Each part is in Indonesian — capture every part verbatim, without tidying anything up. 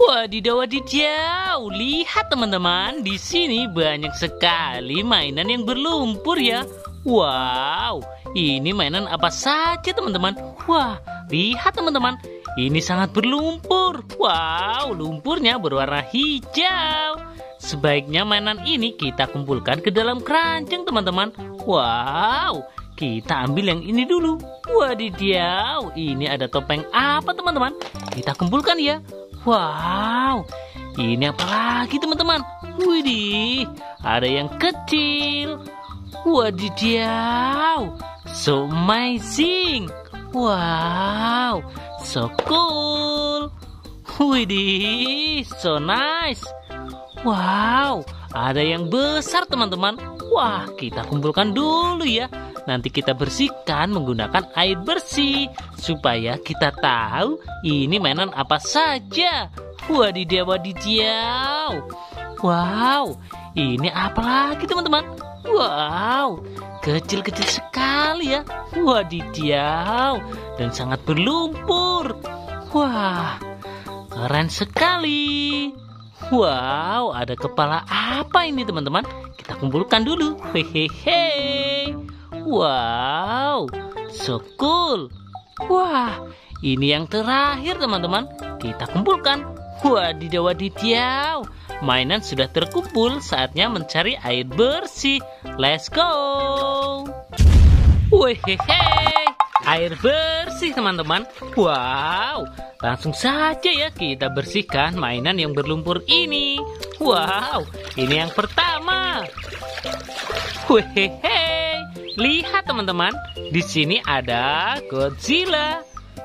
Wadidaw, wadidaw. Lihat teman-teman, di sini banyak sekali mainan yang berlumpur ya. Wow, ini mainan apa saja teman-teman? Wah, lihat teman-teman, ini sangat berlumpur. Wow, lumpurnya berwarna hijau. Sebaiknya mainan ini kita kumpulkan ke dalam keranjang teman-teman. Wow, kita ambil yang ini dulu. Wadidaw, ini ada topeng apa teman-teman? Kita kumpulkan ya. Wow, ini apa lagi teman-teman? Widih, ada yang kecil. Wadidaw, so amazing. Wow, so cool. Widih, so nice. Wow, ada yang besar teman-teman. Wah, kita kumpulkan dulu ya. Nanti kita bersihkan menggunakan air bersih supaya kita tahu ini mainan apa saja. Wadidaw, wadidaw. Wow, ini apa lagi teman-teman? Wow, kecil-kecil sekali ya. Wadidaw, dan sangat berlumpur. Wah, keren sekali. Wow, ada kepala apa ini teman-teman? Kita kumpulkan dulu. Hehehe. Wow, so cool. Wah, ini yang terakhir teman-teman. Kita kumpulkan. Wadidaw, wadidaw. Mainan sudah terkumpul, saatnya mencari air bersih. Let's go. Wehehe, air bersih teman-teman. Wow, langsung saja ya kita bersihkan mainan yang berlumpur ini. Wow, ini yang pertama. Wehehe, lihat teman-teman, di sini ada Godzilla.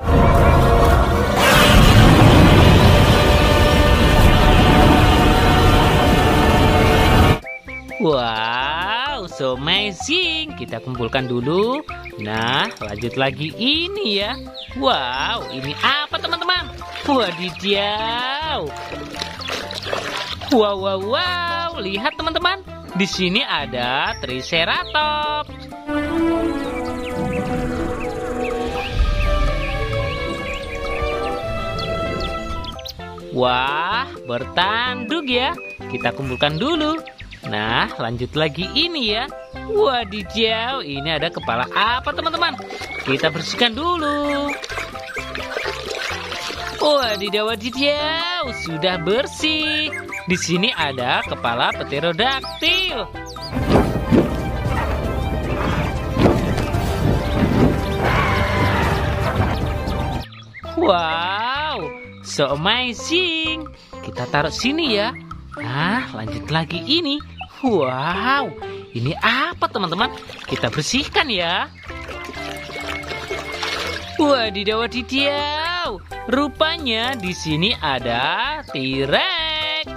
Wow, so amazing. Kita kumpulkan dulu. Nah, lanjut lagi ini ya. Wow, ini apa teman-teman? Wadidaw. Wow, wow, wow. Lihat teman-teman, di sini ada Triceratops. Wah, bertanduk ya. Kita kumpulkan dulu. Nah, lanjut lagi ini ya. Wadidaw, ini ada kepala apa teman-teman? Kita bersihkan dulu. Wadidaw, wadidaw, sudah bersih. Di sini ada kepala pterodaktil. Wow, so amazing. Kita taruh sini ya. Nah, lanjut lagi ini. Wow, ini apa teman-teman? Kita bersihkan ya. Wadidaw, wadidaw. Rupanya di sini ada T-Rex.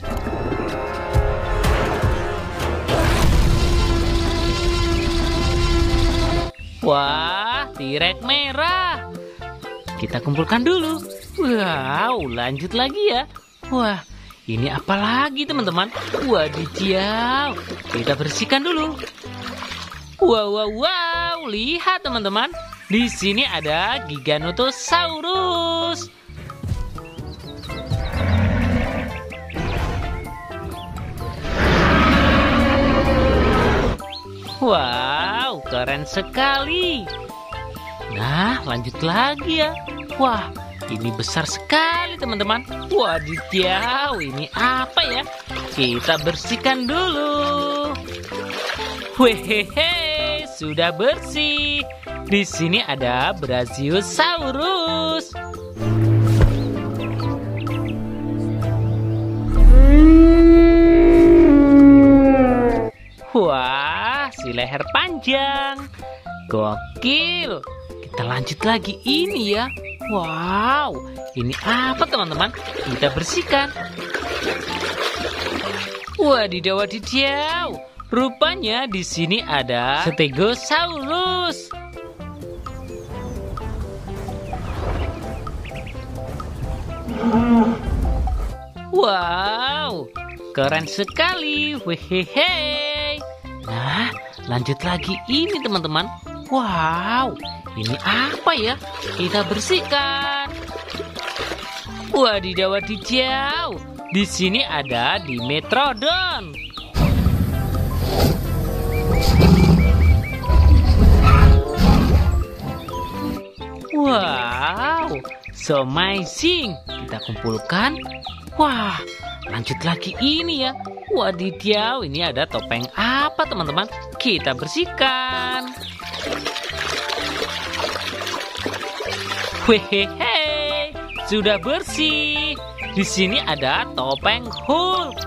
Wah, T-Rex merah. Kita kumpulkan dulu. Wow, lanjut lagi ya. Wah, ini apa lagi teman-teman? Wadidaw, kita bersihkan dulu. Wow, wow, wow, lihat teman-teman, di sini ada Giganotosaurus. Wow, keren sekali. Nah, lanjut lagi ya. Wah, ini besar sekali teman-teman. Wadidaw, ini apa ya? Kita bersihkan dulu. Wehehe, sudah bersih. Di sini ada Brachiosaurus. Wah, si leher panjang. Gokil. Kita lanjut lagi ini ya. Wow, ini apa teman-teman? Kita bersihkan. Wadidaw, wadidaw. Rupanya di sini ada Stegosaurus. Wow, keren sekali. Wehehe. Nah, lanjut lagi ini teman-teman. Wow, ini apa ya? Kita bersihkan. Wadidaw, wadidaw. Di sini ada Dimetrodon. Wow, so amazing. Kita kumpulkan. Wah, lanjut lagi ini ya. Wadidaw, ini ada topeng apa teman-teman? Kita bersihkan. Hehehe, sudah bersih. Di sini ada topeng Hulk.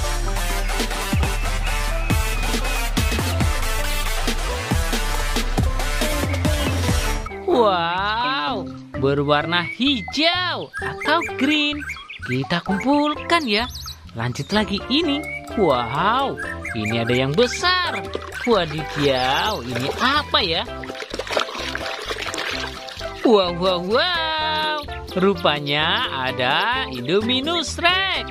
Wow, berwarna hijau atau green. Kita kumpulkan ya. Lanjut lagi ini. Wow, ini ada yang besar. Wadidaw, ini apa ya? Wow, wow, wow. Rupanya ada Indominus Rex.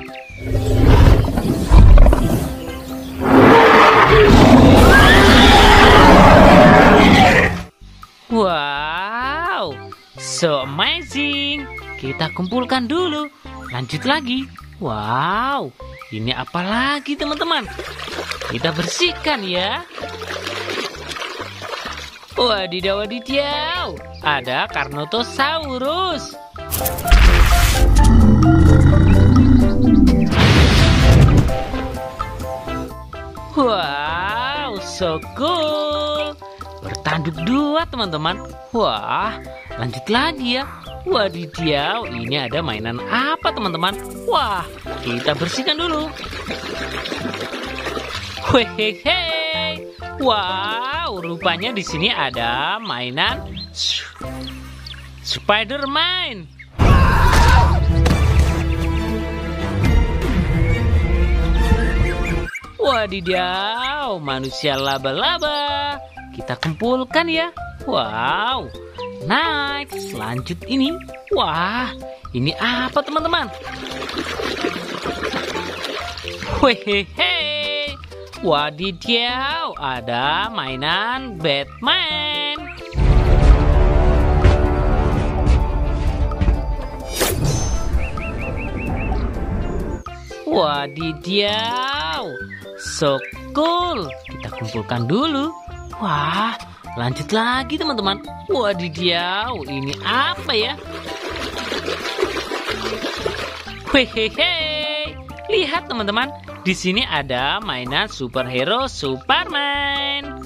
Wow, so amazing. Kita kumpulkan dulu. Lanjut lagi. Wow, ini apa lagi teman-teman? Kita bersihkan ya. Wadidaw, wadidaw. Ada Carnotaurus. Wow, so cool. Bertanduk dua teman-teman. Wah, lanjut lagi ya. Wadidaw, ini ada mainan apa teman-teman? Wah, kita bersihkan dulu. Hehehe. Wow, rupanya di sini ada mainan Spider-Man. Wadidaw, manusia laba-laba. Kita kumpulkan ya. Wow, nice. Lanjut ini. Wah, ini apa teman-teman? Hehehe. Wadidaw, ada mainan Batman. Wadidaw, so cool. Kita kumpulkan dulu. Wah, lanjut lagi teman-teman. Wadidaw, ini apa ya? Hehehe. Lihat teman-teman, di sini ada mainan superhero Superman.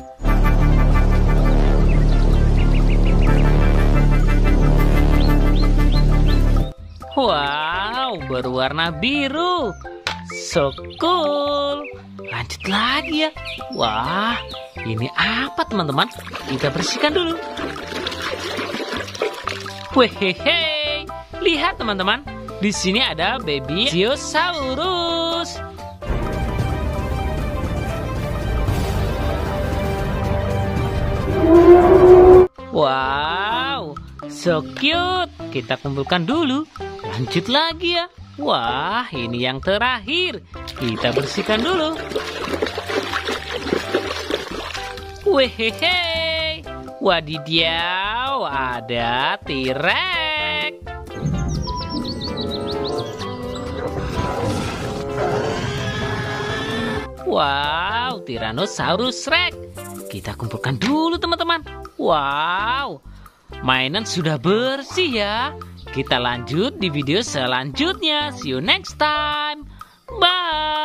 Wow, berwarna biru. So cool. Lanjut lagi ya. Wah, ini apa teman-teman? Kita bersihkan dulu. Hehehe. Lihat teman-teman, di sini ada baby Ziosaurus. Wow, so cute. Kita kumpulkan dulu. Lanjut lagi ya. Wah, ini yang terakhir. Kita bersihkan dulu. Wehehe. Wadidaw, ada T-Rex. Wow, Tyrannosaurus Rex. Kita kumpulkan dulu teman-teman. Wow, mainan sudah bersih ya. Kita lanjut di video selanjutnya. See you next time. Bye.